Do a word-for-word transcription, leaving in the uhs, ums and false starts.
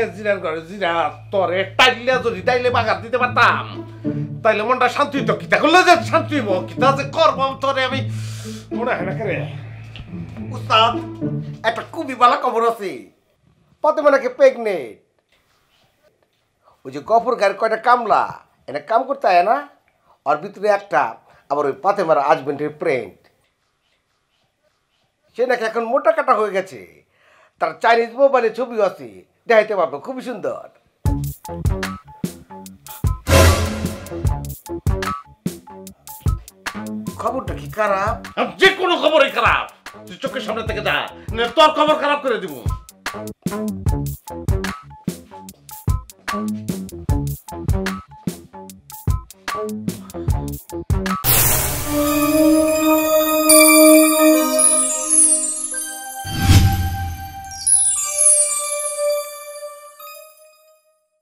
জিরার ঘরে জিরা তোরে টাইলে যদি টাইলে বাগার দিতে পারতাম তাইলে মনটা শান্তি হইতো। কিতা করলে যে শান্তি হইব, কিতা যে করবো তোরে আমি মনে হয় না করে। উস্তাদ একটা খুবই ভালো খবর আছে, ফাতেমা নাকি প্রেগনেন্ট। ওই যে গফর গায়ের কয়টা কামলা এটা কাম করতে হয় না, ওর ভিতরে একটা আবার ওই ফাতেমার হাজবেন্ডের ফ্রেন্ড, সে নাকি এখন মোটা কাটা হয়ে গেছে। তার চাইনিজ মোবাইলে ছবি আছে, দেখাইতে পারবো, খুবই সুন্দর। খবরটা কি খারাপ? যে কোনো খবরই খারাপ, তুই চোখের সামনে থেকে যা, তোর খবর খারাপ করে দিব। Oh